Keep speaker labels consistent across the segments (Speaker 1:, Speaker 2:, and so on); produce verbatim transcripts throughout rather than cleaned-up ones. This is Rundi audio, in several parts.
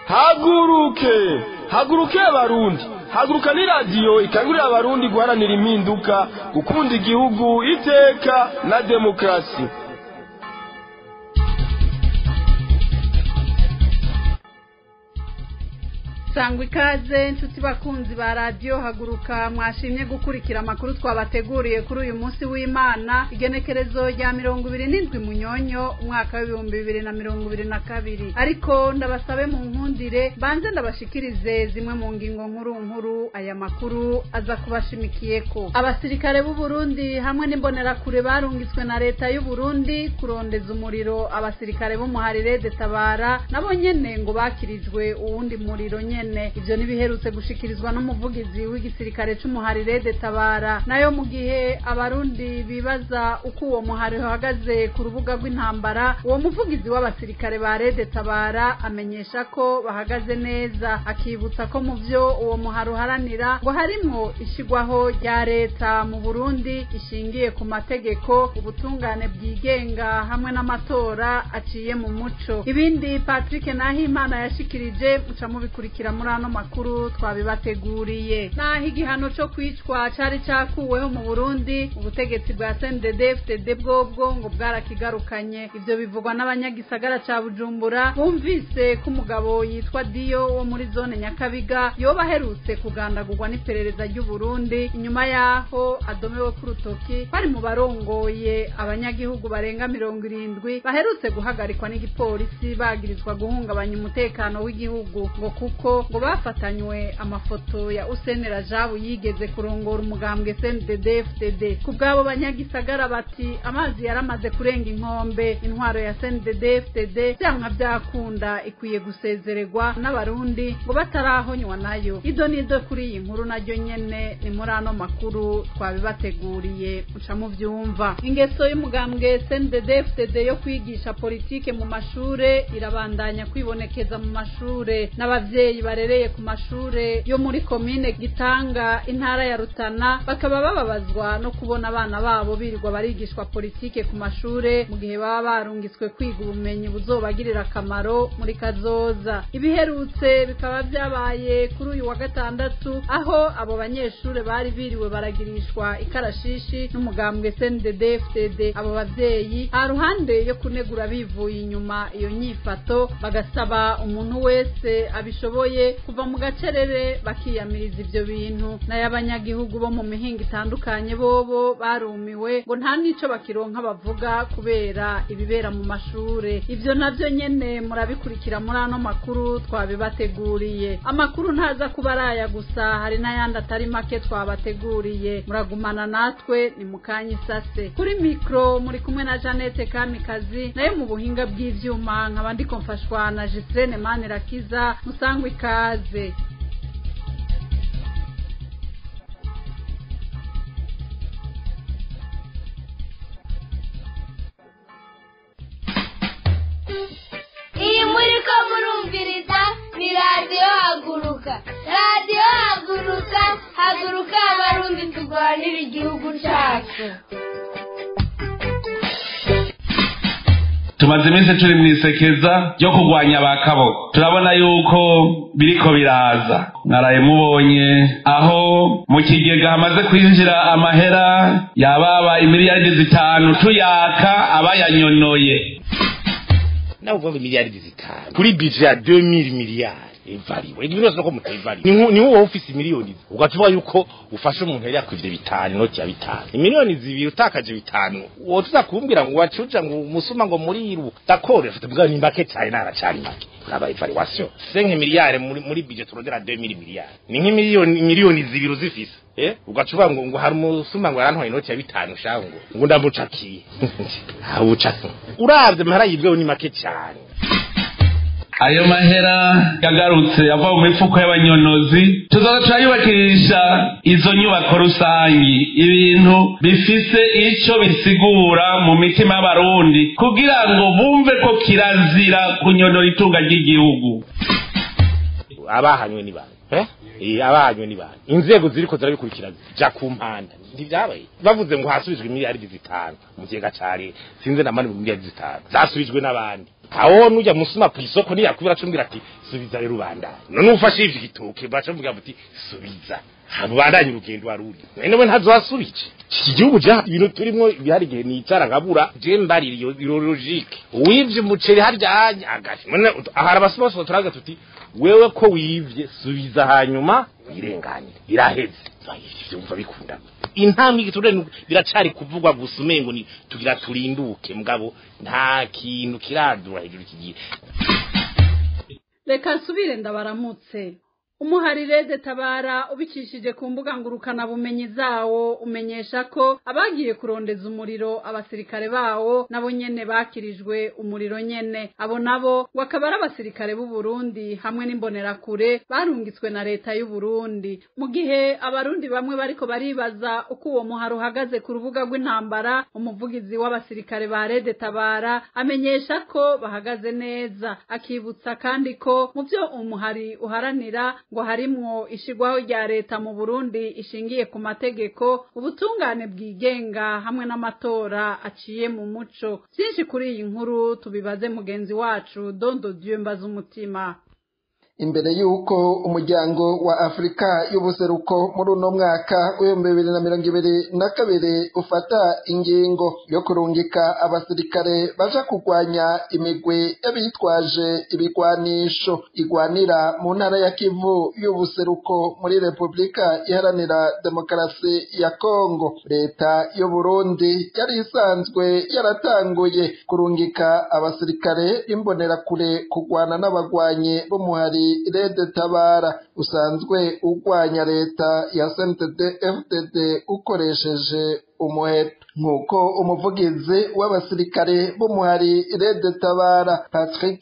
Speaker 1: haguruke haguruke abarundi haguruka ni radiyo ikangurira abarundi guharanira impinduka gukunda igihugu iteka na demokarasi.
Speaker 2: Sangwa ikaze nshuti bakunzi ba radio haguruka mwashimye gukurikira amakuru twabateguriye kuri uyu munsi w'Imana igenekerezo rya mirongo ibiri n'indwi munyonyo umwaka w'ibihumbi bibiri na mirongo ibiri na kabiri. Ariko ndabasabe mu nkundire banze ndabashikirize zimwe mu ngingo nkuru nkuru aya makuru aza kubashimikiyeko. Abasirikare b'u Burundi hamwe n'imbonera kure barungitswe na leta y'u Burundi kurondeza umuriro abasirikare bo muharire detabara nabo nyene ngo bakirijwe uwundi muriro nyene. Ivyo nibiherutse gushikirizwa n'umuvugizi w'igisirikare c'umuharire detabara. Nayo mu gihe abarundi bibaza uko uwo muhari uhagaze ku rubuga rw'intambara, uwo muvugizi w'abasirikare ba detabara amenyesha ko bahagaze neza, akibutsa ko mu vyo uwo muhari uharanira ngo harimwo ishigwaho rya leta mu Burundi ishingiye ku mategeko, ubutungane bwigenga hamwe n'amatora aciye mu muco. Ibindi Patrick Nahimana yashikirije muca mubikurikira muri ano makuru twabibateguriye. Naho igihano cyo kwicwa cari cakuweho mu Burundi, ubutegetsi bwa C N D D F D bwobwo ngo bwarakigarukanye. Ivyo bivugwa n'abanyagisagara ca Bujumbura bumvise ko umugabo yitwa Dio wo muri zone Nyakabiga yoba aherutse kugandagurwa n'iperereza ry'u Burundi, inyuma yaho adomewe ku rutoki bari mu barongoye abanyagihugu barenga mirongo irindwi baherutse guhagarikwa n'igipolisi bagirizwa guhungabanya umutekano w'igihugu, ngo kuko ngo bafatanywe amafoto ya Hussein Rajabu yigeze kurongora umugambwe C N D D F D. Ku bwabo banyagisagara bati amazi yaramaze kurenga inkombe, intwaro ya C N D D F D cyangwa byakunda ikwiye gusezererwa n'abarundi ngo batarahonywa nayo. Ido nido kuri iyi nkuru naryo nyene ni muri ano makuru twabibateguriye muca mu vyumva. Ingeso y'umugambwe C N D D F D yo kwigisha politike mu mashure irabandanya kwibonekeza mu mashure. N'abavyeyi barereye ku mashure yo muri komine Gitanga intara ya Rutana bakaba bababazwa no kubona abana babo birirwa barigishwa politike ku mashure mu gihe baba barungitswe kwiga ubumenyi buzobagirira akamaro muri kazoza. Ibiherutse bikaba byabaye kuri uyu wa gatandatu aho abo banyeshure bari biriwe baragirishwa ikarashishi n'umugambwe C N D D F D. Abo bavyeyi haruhande yo kunegura bivuye inyuma iyo nyifato bagasaba umuntu wese abishoboye kuva mu gacerere bakiyamiriza ivyo bintu. N'abanyagihugu bo mu mihinga itandukanye bobo barumiwe ngo nta nico bakironka bavuga kubera ibibera mu mashure. Ivyo navyo nyene murabikurikira muri ano makuru twabibateguriye. Amakuru ntaza kubaraya gusa, hari n'ayandi atari make twabateguriye. Muragumana natwe ni mukanya isase. Kuri mikro muri kumwe na Janete Kamikazi, nayo mu buhinga bw'ivyuma nkaba ndiko mfashwa na Gisrene Manirakiza. Musangwe ikaze.
Speaker 3: Iyi muri ko murumviriza ni radio haguruka. Radio haguruka, haguruka abarundi turwanira igihugu cyacu.
Speaker 4: Tumaze iminsi turi mwisekeza ryo kurwanya abakabo, turabona yuko biriko biraza. Naraye mubonye aho mu kigega hamaze kwinjira amahera yababa imiliyaridi zitanu tuyaka abayanyonoye.
Speaker 5: Naho uvuga miliyaridi zitanu kuri budget ya deux mille miliyari evariwe ibintu byose ko mutayivali ni wo office miliyoni ugacuba yuko ufashe umuntu yari yakwivye bitanu noti ya bitanu miliyoni zibiri utakaje bitanu wo tuza kumbwira ngo wacuja ngo umusuma ngo muri iru d'accord afite bwa ni mbake cyane naracari make naba evaluation cinq miliyari muri muri budget turondera deux mille miliyari ni nk'imiliyoni miliyoni zibiri uzifise eh ugacuba ngo ngo hari umusuma ngo yarantwaye inoti ya bitanu shango ngo ndamucakiye abucaki uravye mahera yibwe ni make cyane.
Speaker 4: Ayo mahera yagarutse ava mu mifuko y'abanyonozi tuzoza turayubakisha izo nyubako rusangi, ibintu bifise ico bisigura mu mitima y'abarundi kugira ngo bumve ko kirazira kunyonora itunga ry'igihugu.
Speaker 5: Abahanywe ni bande eh eh abanywe ni bana inzego ziriko zirabikurikirana ja ku mpanda ndivyabaye bavuze ngo hasubijwe miliyari zitanu mu kigega cari sinze na mani mu miliyari zitanu zasubijwe n'abandi aho nujya musuma ku isoko niyakubira cumbira ati subiza rero rubanda none ufashe ivyo gitoke baca mvuga ati subiza habandanye urugendo waruri none we ntazasubije iki gihugu ja ibintu turimo bihari gihe nicara ngabura je mbarira iyo logique wivye umuceri harya agati none ahara basuma bose turaga tuti wewe ko wivye subiza hanyuma wirenganye biraheze ivyo umva bikunda intambwe giturene biracari kuvugwa gusa umengo ni tugira turinduke mugabo nta kintu kiradura hejuru kigiye
Speaker 2: reka nsubire ndabaramutse umuharire de tabara ubicishije ku mbuga ngurukana bumenyi zawo umenyesha ko abagiye kurondeza umuriro abasirikare bawo nabo nyene bakirijwe umuriro nyene abo nabo wakabara abasirikare b'u Burundi hamwe n'imbonerakure barungitswe na leta y'u Burundi mu gihe abarundi bamwe bariko baribaza uko uwo muharo uhagaze ku rubuga rw'intambara umuvugizi w'abasirikare ba Rede Tabara amenyesha ko bahagaze neza akibutsa kandi ko mu byo umuhari uharanira ngo harimwo ishigwaho rya leta mu Burundi ishingiye ku mategeko ubutungane bwigenga hamwe n'amatora aciye mu muco byinshi kuri iyi nkuru tubibaze mugenzi wacu Dondo Dieu mbaza umutima
Speaker 6: imbere yuko umuryango wa Afrika y'ubuseruko muri uno mwaka w'ibihumbi bibiri na mirongo ibiri na kabiri ufata ingingo yo kurungika abasirikare baja kurwanya imigwi y'abitwaje ibigwanisho igwanira mu ntara ya Kivu y'ubuseruko muri Repubulika Iharanira Demokarasi ya Kongo leta y'u Burundi yari isanzwe yaratanguye kurungika abasirikare imbonerakure kurwana n'abagwanyi b'umuhari Rede Tabara usanzwe ugwanya leta ya C N D D F D D ukoresheje umuheto nkuko umuvugizi w'abasirikare b'umuhari Rede Tabara Patrick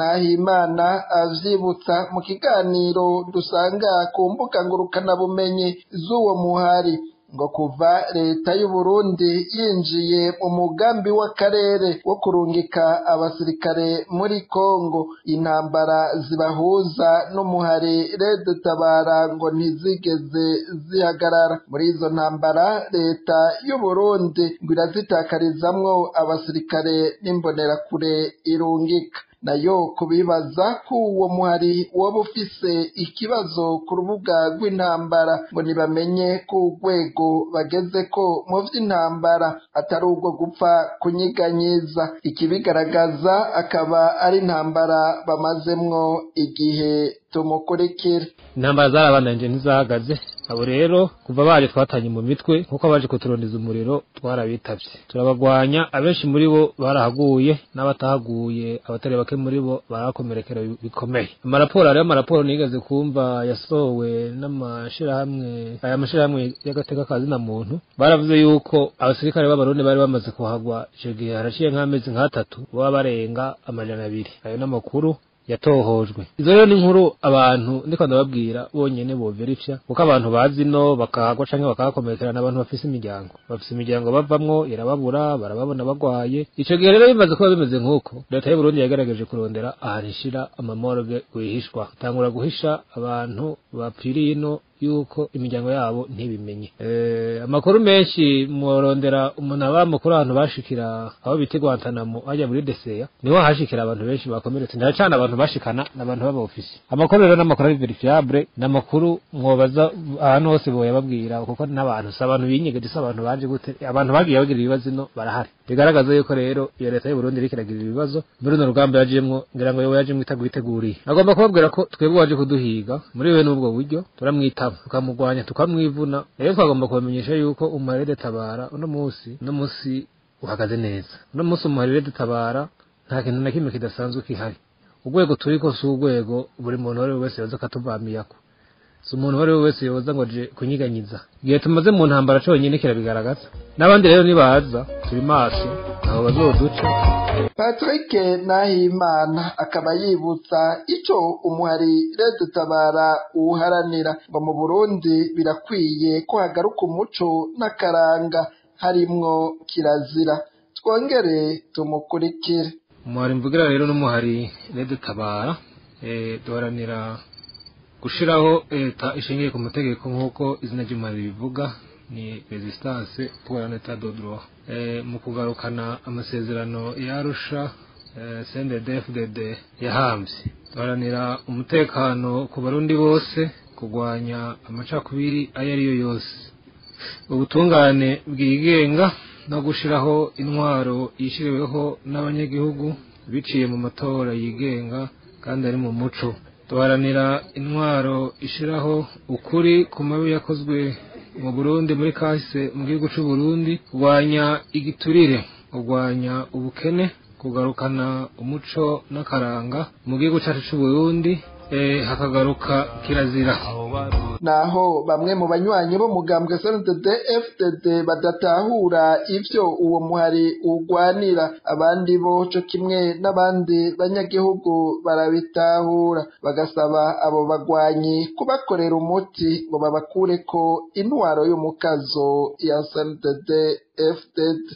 Speaker 6: Nahimana avyibutsa mu kiganiro dusanga ku mbuga ngurukana bumenyi z'uwo muhari ngo kuva leta y'u Burundi yinjiye mu mugambi w'akarere wo kurungika abasirikare muri Kongo intambara zibahuza n'umuhari Rede Tabara ngo ntizigeze zihagarara muri izo ntambara leta y'u Burundi ngo irazitakarizamwo abasirikare n'imbonerakure irungika nayo kubibaza ko uwo muhari waba ufise ikibazo ku rubuga rw'intambara ngo nibamenye ko urwego bageze ko mu vy'intambara atari ubwo gupfa kunyiganyiza ikibigaragaza akaba ari intambara bamazemwo igihe tumukurikira
Speaker 7: intambara zarabandanje ntizahagaze abo rero kuva baje twatanye mu mitwe nkuko baje kuturondeza umuriro twarabitavye turabagwanya abenshi muri bo barahaguye n'abatahaguye abatari bake muri bo barakomerekera bikomeye amaraporo ari amaraporo nigeze kumva yasowe n'amashirahamwe aya mashirahamwe y'agateka kazi na muntu baravuze yuko abasirikare b'abarundi bari bamaze kuhagwa ico gihe haraciye nk'amezi nk'atatu baba barenga amajana abiri ayo n'amakuru yatohojwe izo rero ni inkuru abantu ndiko ndababwira bonyene bo verifya kuko abantu bazi no bakahagwa canke bakakomerekera n'abantu bafise imiryango bafise imiryango bavamwo irababura barababona bagwaye ico gihe rero bimaze kuba bimeze nk'uko leta y'u Burundi yagerageje kurondera ahantu ishira amamorgue wihishwa tangura guhisha abantu bapfiriye ino yuko imiryango yabo ntibimenye eh amakuru menshi murondera umuntu abamukuru abantu bashikira aho bitigwantanamo ajya muri Deseya niho hashikira abantu benshi bakomeretse ndacana abantu bashikana n'abantu baba ofisi amakuru rero n'amakuru ari verifiable n'amakuru mwobaza ahantu hose boye babwira kuko n'abantu sabantu binyegeje sabantu baje gute abantu bagiye bagira ibibazo no barahari bigaragaza yuko rero iyo leta y'u Burundi irikiragira ibibazo muri no rugamba yajemwo ngira ngo yaje mwitagubiteguriye agomba kubabwira ko twebwe waje kuduhiga muri we n'ubwo buryo turamwita tukamugwanya tukamwivuna rero twagomba kubamenyesha yuko umuharire Tabara uno munsi uno munsi uhagaze neza uno munsi umuharire Tabara nta kintu na kimwe kidasanzwe kihari urwego turiko si urwego buri muntu wari wese yoza katuvamiyako si umuntu wari wese yoza ngo je kunyiganyiza igihe tumaze mu ntambara conyine kirabigaragaza n'abandi rero nibaza turi maso aho bazoduca
Speaker 6: Patrick Nahimana akaba yibutsa ico umuhari Rede Tabara uharanira ngo mu Burundi birakwiye ko hagaruka umuco n'akaranga harimwo kirazira twongere tumukurikire
Speaker 7: umuhari mvugira rero n'umuhari Rede Tabara eh duharanira gushiraho leta ishingiye ku mategeko nk'uko izina ry'umwari bivuga ni resistance pour un état de droit. E, mu kugarukana amasezerano yarusha e, C N D D F D D yahamvye duharanira umutekano ku barundi bose, kugwanya amacakubiri ayo ariyo yose, ubutungane bwigenga no gushiraho intwaro yishiriweho n'abanyagihugu biciye mu matora yigenga kandi ari mu muco. Duharanira intwaro ishiraho ukuri ku mabi yakozwe mu Burundi muri kahise mu gihugu c'u Burundi, kugwanya igiturire, kugwanya ubukene, kugarukana umuco n'akaranga mu gihugu cacu c'u Burundi, eh hakagaruka kirazira.
Speaker 6: Naho bamwe mu banywanyi bo mugambwe C N D D F D D badatahura ivyo uwo muhari ugwanira, abandi bo co kimwe n'abandi banyagihugu barabitahura, bagasaba abo bagwanyi kubakorera umuti ngo babakureko intwaro y'umukazo ya C N D D F D D.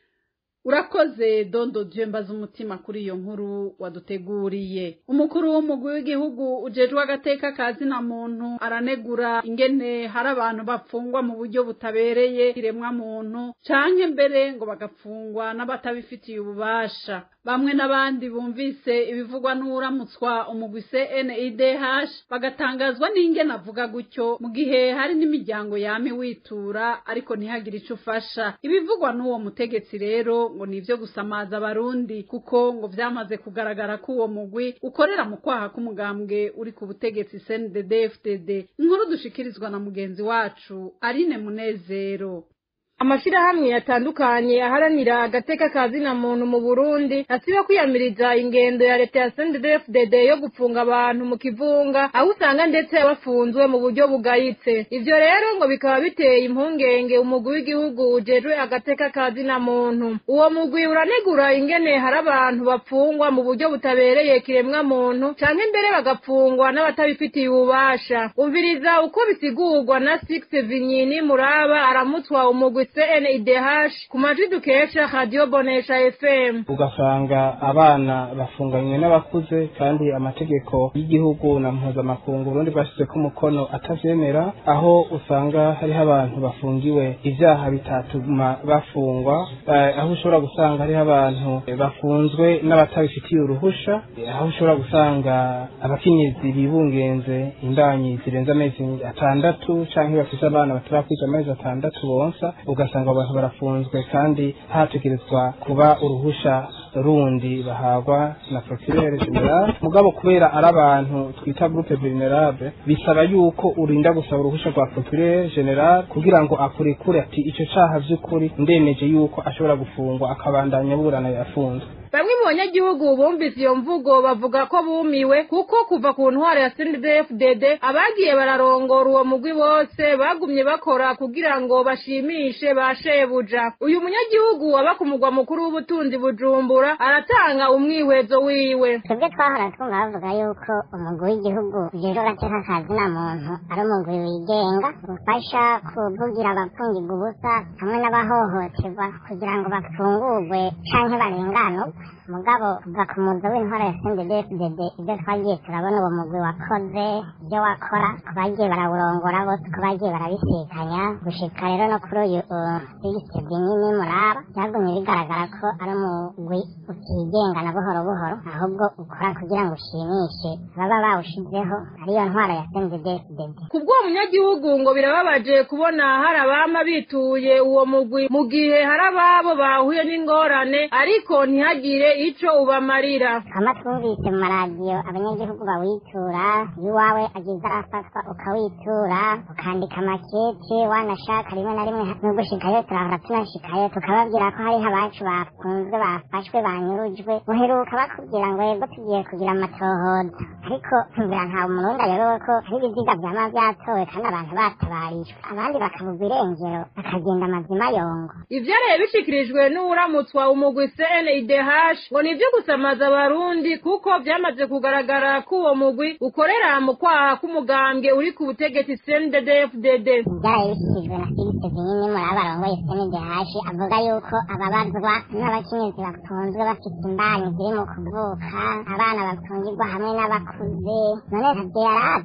Speaker 2: Urakoze Dondo Jembaza umutima kuri iyo nkuru waduteguriye. Umukuru w'umugwi w'igihugu ujejwe agateka kazi na muntu aranegura ingene hari abantu bapfungwa mu buryo butabereye kiremwa muntu canke mbere ngo bagapfungwa n'abatabifitiye ububasha. Bamwe n'abandi bumvise ibivugwa n'uramutswa umugwi C N I D H bagatangazwa n'ingene avuga gutyo mu gihe hari n'imiryango yame witura ariko ntihagire ico ufasha. Ibivugwa n'uwo mutegetsi rero ngo nivyo gusamaza abarundi kuko ngo vyamaze kugaragara ko uwo mugwi ukorera mu kwaha k'umugambwe uri ku butegetsi C N D D F D D. Inkuru dushikirizwa na mugenzi wacu Aline Munezero.
Speaker 8: Amashirahamwe yatandukanye aharanira agateka kazi na muntu mu Burundi asiba kwiyamiriza ingendo ya leta ya C N D D F D D yo gupfunga abantu mu kivunga, aho usanga ndetse bafunzwe mu buryo bugayitse. Ivyo rero ngo bikaba biteye impungenge umugwi w'igihugu ujejwe agateka kazi na muntu. Uwo mugwi uranegura ingene hari abantu bapfungwa mu buryo butabereye kiremwa muntu canke mbere bagapfungwa n'abatabifitiye ububasha. Umviriza uko bisigurwa na Six Vinyini Muraba aramutswa umugwi C N I D H ku majwi dukesha Radio Bonesha F M.
Speaker 9: Ugasanga abana bafunganywe n'abakuze kandi amategeko y'igihugu na mpuzamakungu Burundi bashyize ku mukono atavyemera, aho usanga hariho abantu bafungiwe ivyaha bitatuma bafungwa, aho ushobora gusanga hariho abantu bafunzwe n'abatabifitiye uruhusha, aho ushobora gusanga abakenyezi bibungenze indanyi zirenze amezi atandatu canke bafise abana batarakwiza amezi atandatu bonsa, ugasanga abantu barafunzwe kandi hategerezwa kuba uruhusha rundi bahagwa na procureur general. Mugabo kubera ari abantu twita groupe vulnerable bisaba yuko urinda gusaba uruhusha rwa procureur general kugira ngo akurekure ati ico caha vy'ukuri ndemeje yuko ashobora gufungwa akabandanya burana yafunzwe.
Speaker 8: Bamwe mu banyagihugu bumvise iyo mvugo bavuga ko bumiwe kuko kuva ku ntwaro ya C N D D F D D abagiye bararongora uwo mugwi bose bagumye bakora kugira ngo bashimishe bashebuja. Uyu munyagihugu aba ku mugwa mukuru w'ubutunzi Bujumbura aratanga umwihwezo wiwe.
Speaker 10: Twebwe twahora twumva bavuga yuko umugwi w'igihugu ujejwe agateka kazi na muntu ari umugwi wigenga ufasha kuvugira abapfungirwa ubusa hamwe n'abahohoterwa kugira ngo bafungurwe canke barengano. Mugabo kuva ku muzo w'intwara ya C N D D F D D ibyo twagiye turabona uwo mugwi wakoze ibyo wakora ko bagiye barawurongora bose ko bagiye barabisikanya gushika rero no kuri uyu Six Vinyini Muraba byagumye bigaragara ko ari umugwi utigenga na buhoro buhoro ahubwo ukora kugira ngo ushimishe baba bawushizeho ariyo ntwara ya C N D D F D D.
Speaker 8: Kubwo umunyagihugu ngo birababaje kubona hari abama bituye uwo mugwi mu gihe hari ababo bahuye n'ingorane ariko ntihagire ico ubamarira.
Speaker 10: Kama twumvise mu maradiyo abanyagihugu bawitura, iwawe agize arafatwa ukawitura ukandika amakete wanashaka rimwe na rimwe no gushikayo turahora tunashikayo tukababwira ko hariho abacu bafunzwe bafashwe banyurujwe, uheruka bakubwira ngo yego tugiye kugira amatohoza ariko ngira nta umurundi ayobewe ko hari ibiziga vyama vyatowe kandi abantu batabarishwe abandi bakabugwa irengero bakagenda amazima yongo.
Speaker 8: Ivyareye bishikirijwe n'uramutswa umugwi C N I D H ngo nivyo gusamaza abarundi kuko vyamaze kugaragara ko uwo mugwi ukorera mu kwaha k'umugambwe uri ku butegetsi C N D D F D D.
Speaker 10: Ivyareye bishikirijwe na Six Vinyini Muraba arongoye C N D D H avuga yuko ababazwa n'abakenyezi bafunzwe bafite imbanyi ziri mu kuvuka, abana bafungirwa hamwe n'abakuze. None ntavyo yarazi ko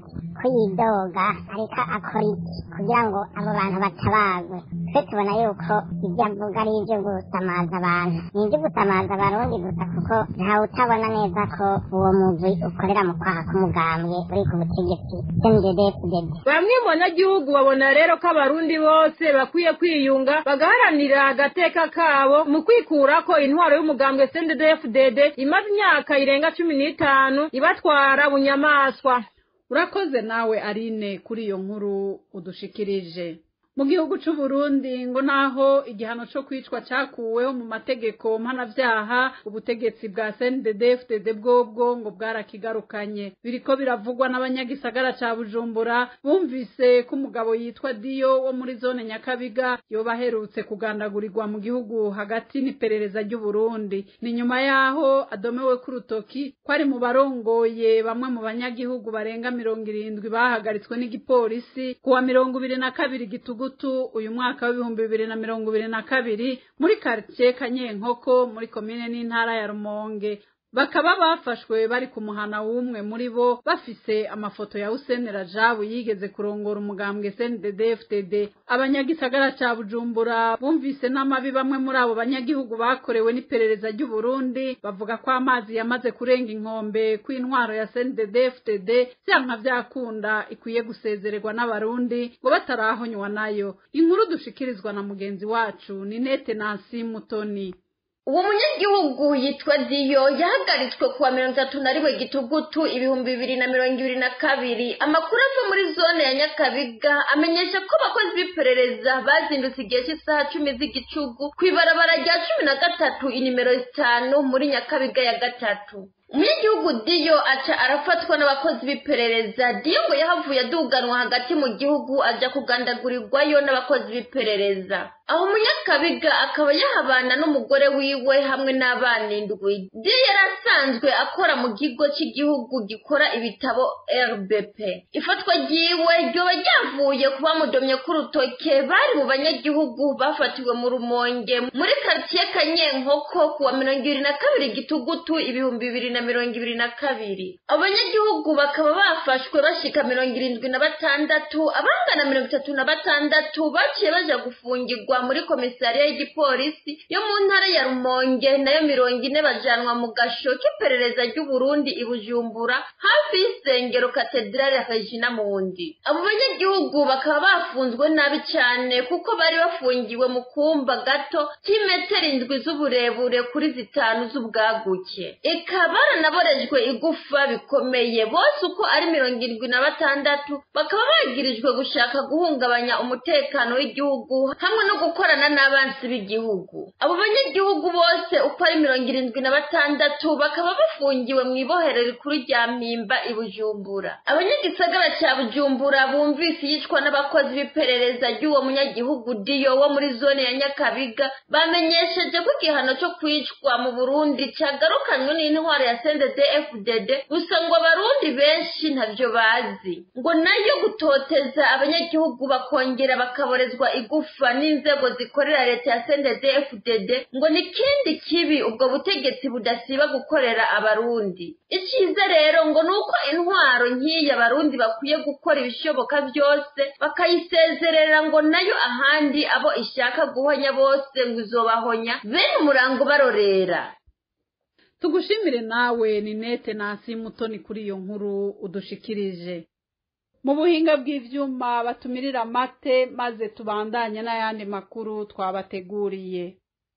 Speaker 10: ko yidoga ariko akora iki kugira ngo abo bantu batabagwe twe tubona yuko ibyo avuga ari ibyo gusamaza abantu ni ibyo gusamaza abarundi gusa kuko ntawe utabona neza ko uwo mugwi ukorera mu kwaha k'umugambwe uri ku butegetsi C N D D F D D.
Speaker 8: Bamwe mu banyagihugu babona rero ko abarundi bose bakwiye kwiyunga bagaharanira agateka kabo mu kwikura ko intwaro y'umugambwe C N D D F D D imaze imyaka irenga cumi n'itanu ibatwara bunyamaswa.
Speaker 2: Urakoze nawe Aline kuri iyo nkuru udushikirije. Mu gihugu c'u Burundi ngo naho igihano cyo kwicwa cyakuweho mu mategeko mpanavyaha ubutegetsi bwa C N D D F D D bwobwo ngo bwarakigarukanye. Biriko biravugwa n'abanyagisagara ca Bujumbura bumvise ko umugabo yitwa Dio wo muri zone Nyakabiga yobaherutse kugandagurirwa mu gihugu hagati n'iperereza ry'u Burundi. Ni nyuma yaho adomewe ku rutoki ko ari mu barongoye bamwe mu banyagihugu barenga mirongo irindwi bahagaritswe n'igipolisi kuwa mirongo ibiri na kabiri gitugu uyu mwaka w'ibihumbi bibiri na mirongo ibiri na kabiri muri quartier Kanyenkoko muri komine n'intara ya Rumonge. Bakaba bafashwe bari ku muhana w'umwe muri bo bafise amafoto ya Hussein Rajabu yigeze kurongora umugambwe C N D D F D D. Abanyagisagara ca Bujumbura bumvise n'amabi bamwe muri abo banyagihugu bakorewe n'iperereza ry'u Burundi bavuga ko amazi yamaze kurenga inkombe ku intwaro ya C N D D F D D vyanka vyakunda ikwiye gusezererwa n'abarundi ngo batarahonywa nayo. Inkuru dushikirizwa na mugenzi wacu Ninete Nancy Mutoni.
Speaker 11: Uwo munyagihugu yitwa Dio yahagaritswe kuwa mirongo itatu na rimwe gitugutu ibihumbi bibiri na mirongo ibiri na kabiri. Amakuru ava muri zone ya Nyakabiga amenyesha ko abakozi b'iperereza bazindutse igihe cy'isaha cumi z'igicugu kw'ibarabara rya cumi na gatatu inimero zitanu muri Nyakabiga ya gatatu. Umunyagihugu Dio aca arafatwa n'abakozi b'iperereza. Dio ngo yahavuye aduganwa hagati mu gihugu aja kugandagurirwayo n'abakozi b'iperereza. Aho Munyakabiga akaba yahabana n'umugore wiwe hamwe n'abana indwi. Dio yarasanzwe akora mu kigo cy'igihugu gikora ibitabo R B P. Ifatwa ryiwe ryoba ryavuye kuba mudomye ku rutoke bari mu banyagihugu bafatiwe mu Rumonge muri quartier Kanyenkoko kuwa mirongo ibiri na kabiri gitugutu ibihumbi bibiri na mirongo ibiri na kabiri. Abanyagihugu bakaba bafashwe bashika mirongo irindwi na batandatu, abangana mirongo itatu na batandatu baciye baja gufungirwa muri komisariya y'igipolisi yo mu ntara ya Rumonge, nayo mirongo ine bajanwa mu gasho k'iperereza ry'u Burundi i Bujumbura hafi y'isengero katedrale ya Regina Mundi. Abo banyagihugu bakaba bafunzwe nabi cyane kuko bari bafungiwe mu kumba gato k'imetero indwi z'uburebure kuri zitanu z'ubwaguke. Eka baranaborejwe igufa bikomeye. Bose uko ari mirongo irindwi na batandatu bakaba bagirijwe gushaka guhungabanya umutekano w'igihugu hamwe no gukorana n'abansi b'igihugu. Abo banyagihugu bose uko ari mirongo irindwi na batandatu bakaba bafungiwe mu ibohero rikuru rya Mpimba i Bujumbura. Abanyagisagara cya Bujumbura bumvise yicwa n'abakozi b'iperereza ry'uwo munyagihugu Dio wo muri zone ya Nyakabiga bamenyesheje ko igihano cyo kwicwa mu Burundi cyagarukanywe n'intwaro ya C N D D F D D, gusa ngo abarundi benshi ntavyo bazi. Ngo nayo gutoteza abanyagihugu bakongera bakaborezwa igufa n'inzego zikorera leta ya C N D D F D D ngo ni kindi kibi ubwo butegetsi budasiba gukorera abarundi. Iciza rero ngo nuko intwaro nk'iyi abarundi bakwiye gukora ibishoboka byose bakayisezerera ngo nayo ahandi abo ishaka guhonya bose ngo izobahonya bene umurango barorera.
Speaker 2: Tugushimire nawe Ninete Nancy Mutoni kuri iyo nkuru udushikirije. Mu buhinga bw'ivyuma batumirira amate maze tubandanye n'ayandi makuru twabateguriye.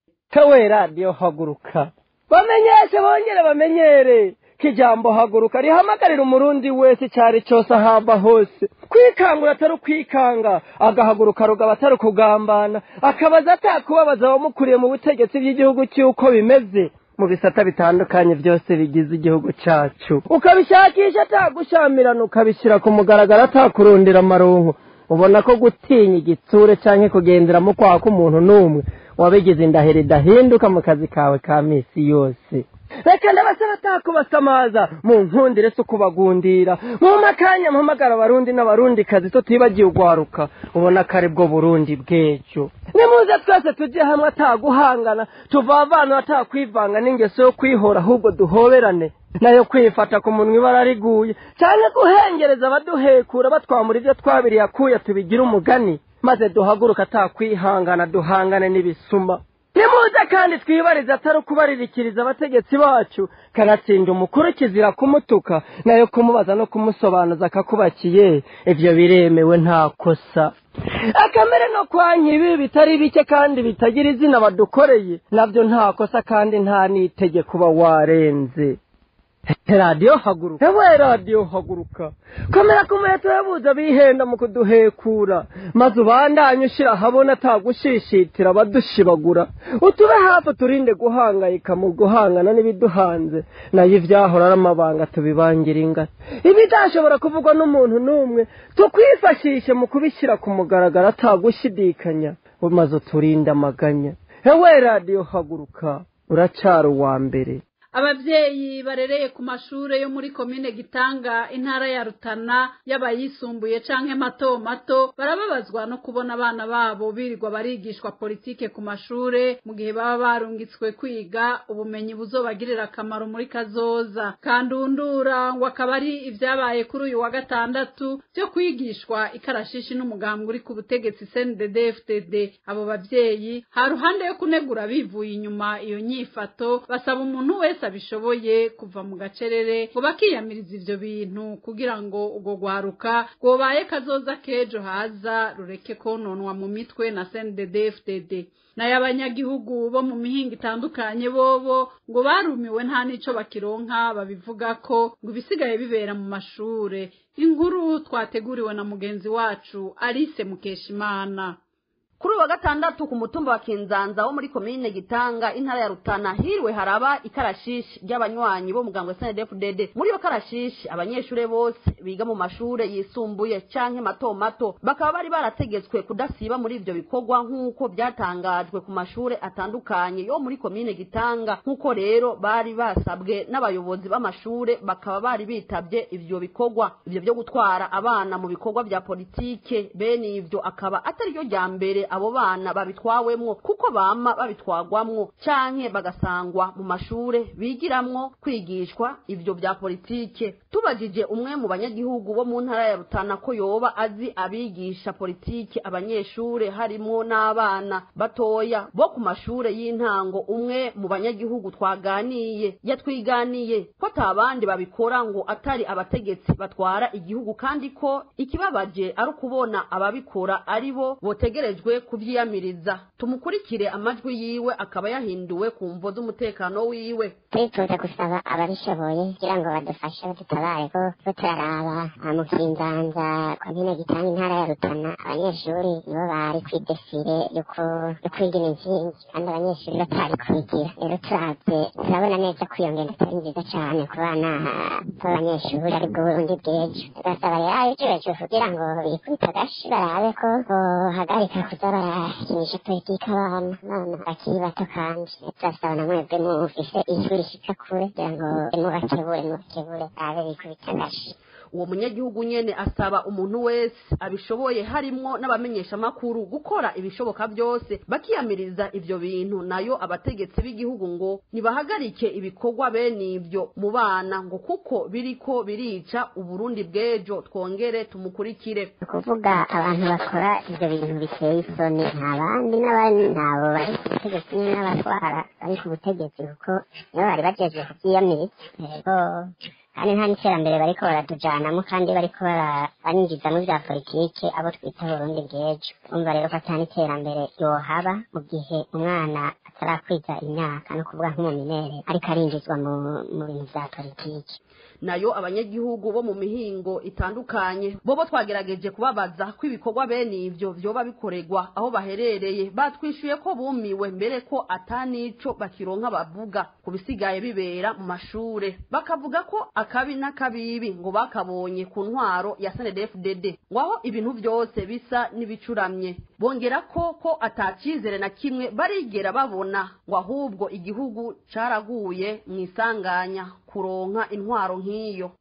Speaker 12: Kawe radio haguruka bamenyeshe bongere bamenyere kijambo haguruka rihamagarira umurundi wese cyari cyose ahamba hose kwikangura atari kwikanga agahaguruka rugaba atari kugambana akabaza atakubabaza abamukuriye mu butegetsi bw'igihugu cy'uko bimeze mu bisata bitandukanye byose bigize igihugu cyacu ukabishakisha atagushamirana ukabishyira ku mugaragaro atakurundira amaronko ubona ko gutinya igitsure canke kugenderamo kwa k'umuntu n'umwe wabigize indaheri dahinduka mu kazi kawe ka misi yose. Reka ndabasaba atakubasamaza mu nkundire so kubagundira mu makanya mpamagara abarundi n'abarundi kazi so tibagiye ugwaruka ubona kare bwo Burundi bwejo nimuze twese tujye hamwe ataguhangana tuvavana atakwivanga n'ingeso yo kwihora ahubwo duhoberane nayo kwifata ku munwa ibara riguye cyane guhengereza abaduhekura batwamura ibyo twabiriye akuya tubigira umugani maze duhaguruka atakwihangana duhangane n'ibisuma nimuze kandi twibarize atari ukubaririkiriza abategetsi bacu kanatsinda umukuru kizira kumutuka nayo kumubaza no kumusobanuza akakubakiye ivyo biremewe nta kosa akamere no kwanya ibi bitari bike kandi bitagira izina badukoreye navyo nta kosa kandi nta n'itegeko kuba warenze radiyo haguruka ewe radiyo haguruka komera ku muheto yabuze bihenda mu kuduhekura maze ubandanye ushira habona atagushishitira abadushibagura utube hafi turinde guhangayika mu guhangana n'ibiduhanze nayo ivyahora ari amabanga tubibangira ingata ibidashobora kuvugwa n'umuntu n'umwe tukwifashishe mu kubishyira ku mugaragaro atagushidikanya maze uturinde amaganya ewe radiyo haguruka uracara uwa mbere.
Speaker 2: Abavyeyi barereye ku mashure yo muri komine Gitanga intara ya Rutana y'abayisumbuye canke mato mato barababazwa no kubona abana babo birirwa barigishwa politike ku mashure mu gihe baba barungitswe kwiga ubumenyi buzobagirira akamaro muri kazoza. Kandundura ngo akaba ari ivyabaye kuri uyu wa gatandatu byo kwigishwa ikarashishi n'umugambwe uri ku butegetsi C N D D F D D. Abo bavyeyi ha ruhande yo kunegura bivuye inyuma iyo nyifato basaba umuntu wese abishoboye kuva mu gacerere ngo bakiyamiriza ivyo bintu kugira ngo ugo gwaruka gobaye kazoza kejo haza rureke kononwa mu mitwe na C N D D F D D. Naye abanyagihugu bo mu mihinga itandukanye bobo ngo barumiwe nta nico bakironka babivuga ko ngo bisigaye bibera mu mashure. Inkuru twateguriwe na mugenzi wacu Alice Mukeshimana.
Speaker 13: Kuri wa gatandatu ku mutumba wa Kinzanza wo muri komine Gitanga intara ya Rutana hirwe haraba ikarashishi ry'abanywanyi bo mugangwe C N D D F D D. Muri yo karashishi abanyeshure bose biga mu mashure yisumbuye canke mato mato bakaba bari barategetswe kudasiba muri ivyo bikorwa nk'uko byatangajwe ku mashure atandukanye yo muri komine Gitanga. Nk'uko rero bari basabwe n'abayobozi b'amashure bakaba bari bitavye ivyo bikorwa. Ivyo byo gutwara abana mu bikorwa vya politike bene ivyo akaba atari ryo rya mbere abo bana babitwawemwo kuko bama babitwagwamwo canke bagasangwa mu mashure bigiramwo kwigishwa ivyo vya politike. Tubajije umwe mu banyagihugu bo mu ntara ya Rutana ko yoba azi abigisha politike abanyeshure harimo n'abana batoya bo ku mashure y'intango, umwe mu banyagihugu twaganiye yatwiganiye ko atabandi babikora ngo atari abategetsi batwara igihugu kandi ko ikibabaje ari ukubona ababikora aribo botegerejwe kuvyiyamiriza. Tumukurikire amajwi yiwe akaba yahinduwe ku mvo z'umutekano wiwe.
Speaker 10: Twifuza gusaba ababishoboye kugira ngo badufashe badutabare ko tutaraba mu Kinzanza komine Gitanga intara ya Rutana abanyeshuri nibo bari kwidesire yuko kwiga inkingi kandi abanyeshuri batari kwigira. Rero turavye turabona neza ko iyo ngendo atari nziza cane ku bana b'abanyeshuri ari bwo Burundi bw'ejo. Tugasaba rero ijejwe kugira ngo bikubita agashi barabe ko bohagarika kuza barakinisha politike abana none bakiri bato kandi turasaba na mwebwe mufise ijwi rishika kure kugira ngo mubakebure mubakebure abe bikubita agashi.
Speaker 13: Uwo munyagihugu nyene asaba umuntu wese abishoboye harimwo n'abamenyesha makuru gukora ibishoboka byose bakiyamiriza ivyo bintu. Nayo abategetsi b'igihugu ngo nibahagarike ibikorwa bene ivyo mu bana ngo kuko biriko birica Uburundi bw'ejo. Twongere tumukurikire.
Speaker 10: Kuvuga abantu bakora ivyo bintu biteye isoni nta bandi n'abandi ntabo bari ku butegetsi n'abatwara bari ku butegetsi kuko nibo bari bajeje kuvyiyamiriza. Yego kandi nta n'iterambere bariko baradujanamo kandi bariko barinjiza mu vya politike abo twita Burundi bw'ejo. Umva rero ko ata n'iterambere yohaba mu gihe umwana atarakwiza imyaka no kuvuga nk'umuminere ariko arinjizwa mu bintu vya politike.
Speaker 13: Nayo abanyagihugu bo mu mihingo itandukanye bobo twagerageje kubabaza ko ibikorwa bene ivyo vyoba bikoregwa aho baherereye batwishuye ko bumiwe mbere ko atanico bakironka bavuga kubisigaye bibera mu mashure. Bakavuga ko akabi n'akabibi ngo bakabonye ku ntwaro ya C N D D F D D ngo aho ibintu vyose bisa nibicuramye. Bongera ko ko atacizere na kimwe barigera babona ngo ahubwo igihugu caraguye mwisanganya kuronka intwaro nk'iyo.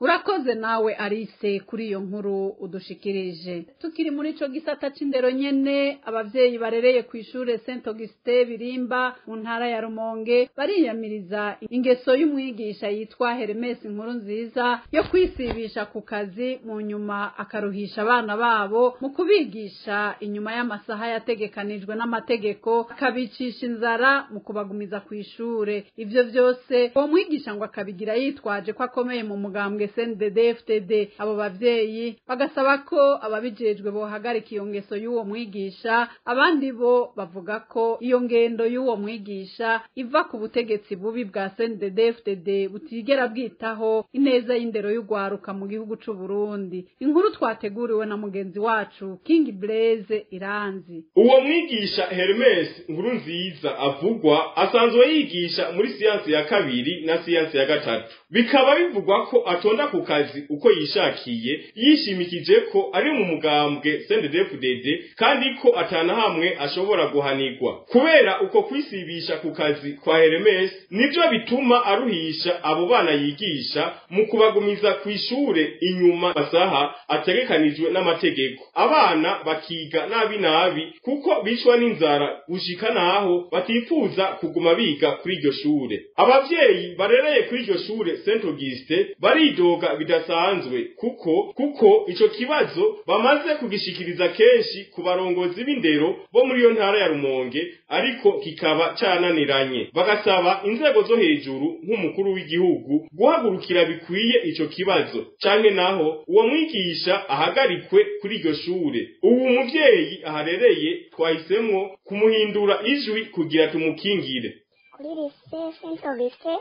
Speaker 2: urakoze nawe Arise kuri iyo nkuru udushikirije. Tukiri muri ico gisata c'indero nyene, abavyeyi barereye ku ishure Saint Augustin Birimba mu ntara ya Rumonge bariyamiriza ingeso y'umwigisha yitwa Hermes Inkuru Nziza yo kwisibisha ku kazi mu nyuma akaruhisha abana babo mu kubigisha inyuma y'amasaha yategekanijwe n'amategeko, akabicisha inzara mu kubagumiza ku ishure. Ivyo vyose uwo mwigisha ngo akabigira yitwaje ko akomeye mu mugambwe C N D D F D D. Abo bavyeyi bagasaba ko ababijejwe bohagarika iyo ngeso y'uwo mwigisha. Abandi bo bavuga ko iyo ngendo y'uwo mwigisha iva ku butegetsi bubi bwa C N D D F D D butigera bwitaho ineza y'indero y'ugwaruka mu gihugu c'u Burundi. Inkuru twateguriwe na mugenzi wacu King Blaze Iranzi.
Speaker 1: Uwo mwigisha Hermes Inkuru Nziza avugwa asanzwe yigisha muri siyansi ya kabiri na siyansi ya gatatu. Bikaba bivugwa ko atonda ku kazi uko yishakiye, yishimikije ko ari mu mugambwe C N D D F D D kandi ko atana hamwe ashobora guhanirwa. Kubera uko kwisibisha ku kazi kwa Hermes nivyo bituma aruhisha abo bana yigisha mu kubagumiza ku ishure inyuma masaha ategekanijwe n'amategeko. Abana bakiga nabi nabi kuko bicwa n'inzara gushika naho batifuza kuguma biga kuri iryo shure. Abavyeyi barereye kuri iryo shure Saint Augustin baridoga bidasanzwe kuko kuko ico kibazo bamaze kugishikiriza kenshi ku barongozi b'indero bo muri yo ntara ya Rumonge, ariko kikaba cananiranye. Bagasaba inzego zo hejuru nk'umukuru w'igihugu guhagurukira bikwiye ico kibazo, canke naho uwo mwigisha ahagarikwe kuri iryo shure. Ubu muvyeyi aharereye twahisemwo kumuhindura ijwi kugira tumukingire.
Speaker 10: Kuri lycée Saint Augustin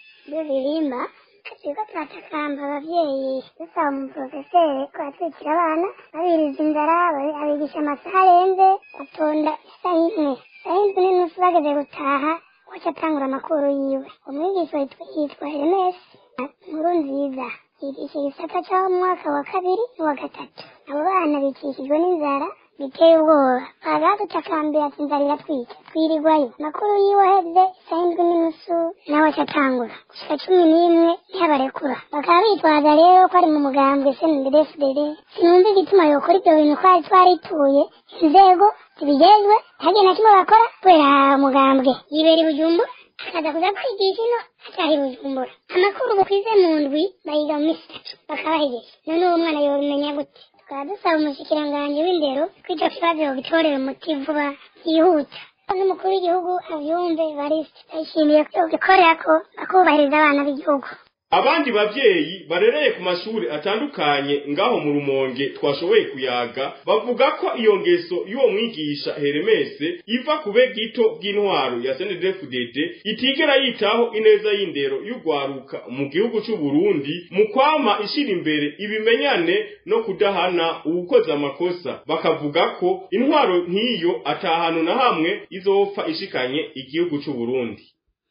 Speaker 10: Birimba turiko turatakamba abavyeyi dusaba umuprofeseri ko atwikira abana babiriza inzara, abigisha amasaha arenze, batonda isaha imwe isaha indwi n'inusu bageze gutaha waca atangura amakuru yiwe. Umwigisha yitwa Hermes Inkuru Nziza yigisha igisata c'aho mu mwaka wa kabiri n'uwa gatatu. Abo bana bicishijwe n'inzara biteye ubwoba, baradutakambira ati inzara iratwica twirirwayo. Amakuru yiwe aheze isaha indwi n'inusu nawe aca atangura gushika cumi n'imwe ntihabarekura. Bakaba bitwaza rero ko ari mu mugambwe C N D D F D D. Sinumva igituma yokora ibyo bintu ko ari twarituye inzego zibijejwe ntagiye na kimwe bakora kubera umugambwe yibera i Bujumbura akaza kuza kwigisha ino atari Bujumbura. Amakuru bukwize mu ndwi bayiga mu misi itatu bakabahejeje. None uwo mwana yobimenya gute? Tukaba dusaba umushikiranganji w'indero ko ico kibazo gitorera umuti vuba yihuta. N'umukuru w'igihugu avyumve Evariste ayishimiye ko gikorera ko bakubahiriza abana b'igihugu.
Speaker 1: Abandi bavyeyi barereye ku mashuri atandukanye ngaho mu Rumonge twashoboye kuyaga bavuga ko iyo ngeso y'uwo mwigisha Hermes iva kube gito bw'intwaro ya C N D D F D D itigera yitaho ineza y'indero y'ugwaruka mu gihugu c'u Burundi mu kwama ishira imbere ibimenyane no kudahana ubukoze amakosa. Bakavuga ko intwaro nk'iyo atahanu na hamwe izopfa ishikanye igihugu c'u Burundi.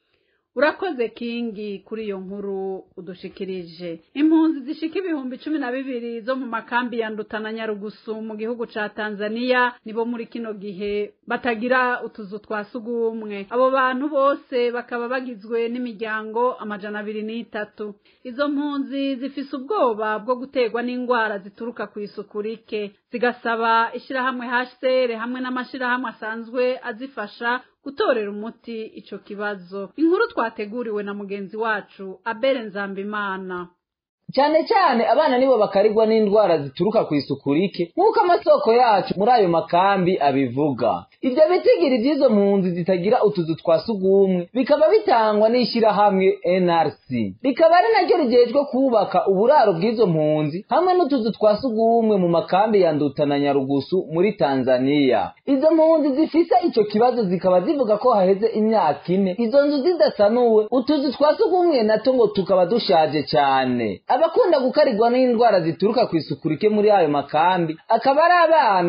Speaker 2: Urakoze Kingi kuri iyo nkuru udushikirije. Impunzi zishika ibihumbi cumi na bibiri zo mu makambi ya Nduta na Nyarugusu mu gihugu ca Tanzania nibo muri kino gihe batagira utuzu twa sugumwe. Abo bantu bose bakaba bagizwe n'imiryango amajana abiri n'itatu. Izo mpunzi zifise ubwoba bwo gutegwa n'ingwara zituruka ku isuku rike, zigasaba ishirahamwe H C R hamwe n'amashirahamwe asanzwe azifasha gutorera umuti ico kibazo. Inkuru twateguriwe na mugenzi wacu Abere Nzambimana.
Speaker 14: Cyane cyane abana nibo bakarigwa n'indwara zituruka ku isuku rike nk'uko amasoko yacu muri ayo makambi abivuga. Ibyo bitigiri by'izo mpunzi zitagira utuzu twa sugumwe bikaba bitangwa n'ishirahamwe N R C, rikaba ari naryo rijejwe kubaka uburaro bw'izo mpunzi hamwe n'utuzu twa sugumwe mu makambi ya Nduta na Nyarugusu muri Tanzania. Izo mpunzi zifise ico kibazo zikaba zivuga ko haheze imyaka ine izo nzu zidasanuwe, utuzu twa sugumwe nato ngo tukaba dushaje cyane. Abakunda gukarigwa n'indwara zituruka ku isuku rike muri ayo makambi akaba ari abana,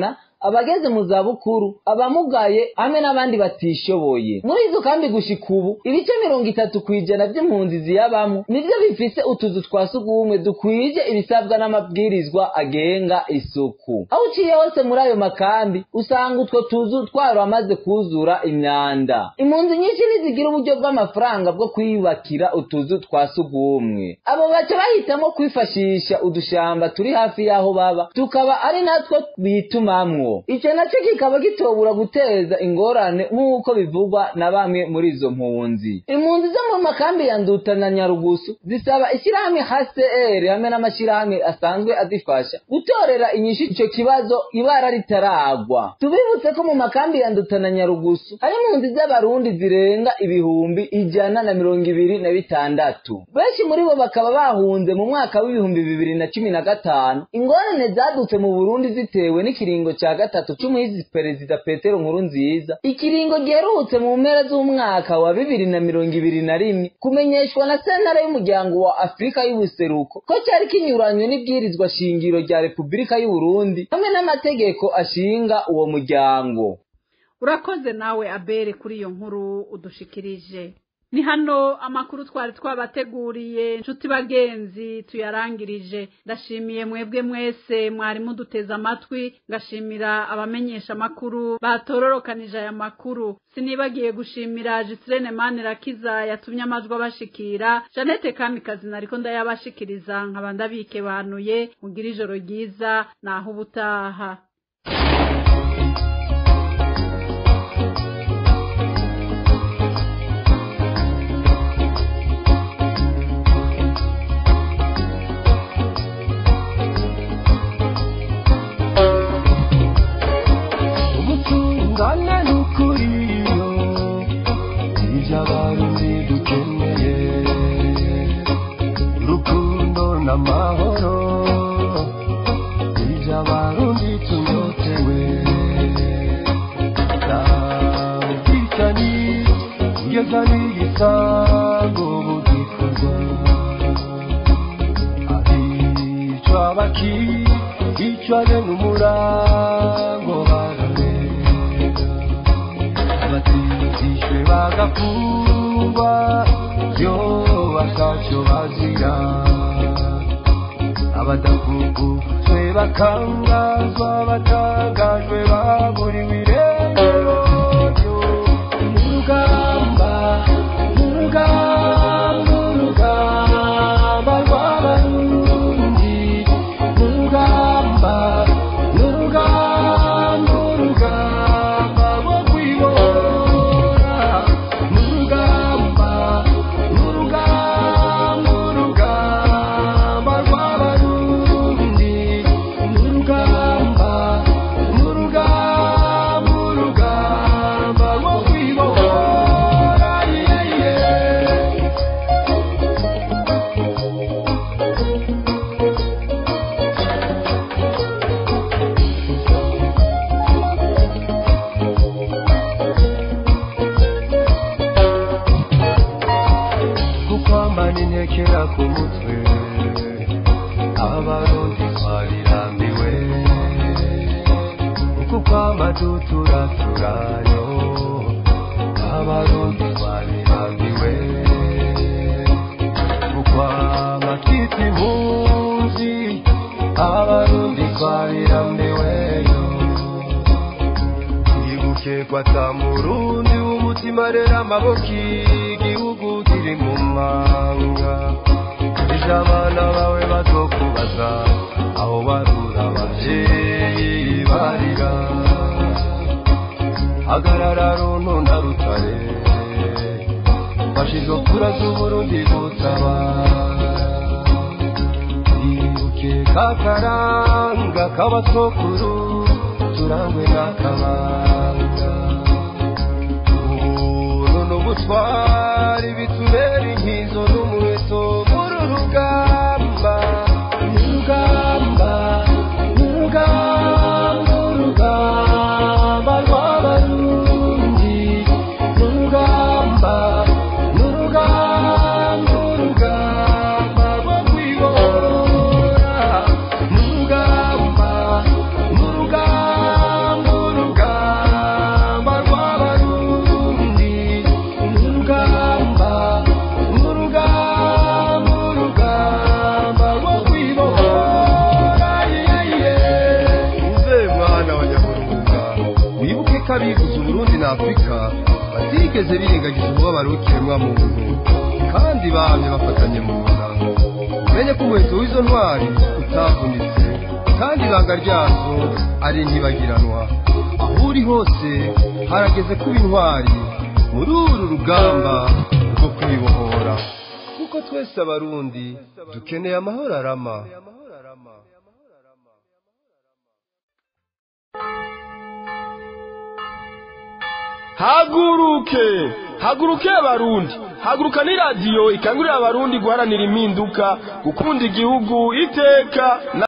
Speaker 14: abageze mu zabukuru abamugaye hamwe n'abandi batishoboye. Muri izo kambi gushika ubu ibice mirongo itatu kw'ijana vy'impunzi ziyabamwo nivyo bifise utuzu twa sugumwe dukwije ibisabwa n'amabwirizwa agenga isuku. Aho uciye hose muri ayo makambi usanga utwo tuzu twaramaze kuzura imyanda. Impunzi nyinshi ntizigira uburyo bw'amafaranga bwo kwiyubakira utuzu twa sugumwe. Abo baca bahitamo kwifashisha udushamba turi hafi y'aho baba, tukaba ari natwo bitumamwo. Ico naco kikaba gitobura guteza ingorane nk'uko bivugwa na bamwe muri izo mpunzi. Impunzi zo mu makambi ya Nduta na Nyarugusu zisaba ishirahamwe H C R hamwe n'amashirahamwe asanzwe azifasha gutorera inyishu ico kibazo ibara ritaragwa. Tubibutse ko mu makambi ya Nduta na Nyarugusu hari impunzi z'abarundi zirenga ibihumbi ijana na mirongo ibiri na bitandatu. Benshi muri bo bakaba bahunze mu mwaka w'ibihumbi bibiri na cumi na gatanu. Ingorane zadutse mu Burundi zitewe n'ikiringo ca gatatu c'umuhizi perezida Petero Nkurunziza, ikiringo giherutse mu mpera z'umwaka wa bibiri na mirongo ibiri na rimwe kumenyeshwa na sentare y'umuryango wa Afrika y'ubuseruko ko cyari kinyuranywe n'ibwirizwa shingiro rya Repubulika y'u Burundi hamwe n'amategeko ashinga uwo muryango.
Speaker 2: Urakoze nawe Abere kuri iyo nkuru udushikirije. Ni hano amakuru twari twabateguriye nshuti bagenzi tuyarangirije. Ndashimiye mwebwe mwese mwari muduteza amatwi, ngashimira abamenyesha makuru batororokanije aya makuru. Sinibagiye gushimira Gisirene Manirakiza yatumye amajwi abashikira. Janete Kamikazi nariko ndayabashikiriza nkaba ndabike banuye. Mugira ijoro ryiza naho ubutaha.
Speaker 15: Ngana nukuriyo ijabarundi dukeneye rukundo n'amahoro ijabarundi tunyotewe ubwicani ugezani igisango bugikorwa abicwa baki icwane n'umurango bagafungwa yo bakaco bazira abadakuku twe bakangazwa batangajwe baburiwe irengero urugamba urugamba urugamba rw'abarundi urugamba urugamba urugamba rwo kwibona kera ku mutwe abarundi twarirambiwe uku kwamadutura turayo abarundi twarirambiwe ukwamakita impunzi abarundi twarirambiweyo ibuke kwata murundi w'umutima rero amaboko igihugu kiri mu manga ejo abana bawe bazokubaza aho barura abavyeyi barira hagarara runtu na rutare fashizo kura z'uburundi gutabara ibuke kakaranga k'abasokuru turangwe n'akabanga ubuntu n'ubutwari bitubera inkizo n'umuheto muri urugamba urugamba urugamba urugamba rw'abarundi urugamba urugamba urugamba rwo kwibora urugamba urugamba Afurika batigeze birengagiza umubabaro w'ikiremwa muntu kandi bamye bafatanye mu nda menye ko umuheto w'izo ntwari utavunitse kandi ibanga ryazo ari ntibagiranwa aho uri hose harageze kuba intwari muri uru rugamba rwo kwibohora kuko twese abarundi dukeneye amahoro arama.
Speaker 16: Haguruke haguruke abarundi haguruka ni radio ikangurira abarundi guharanira impinduka gukunda igihugu iteka.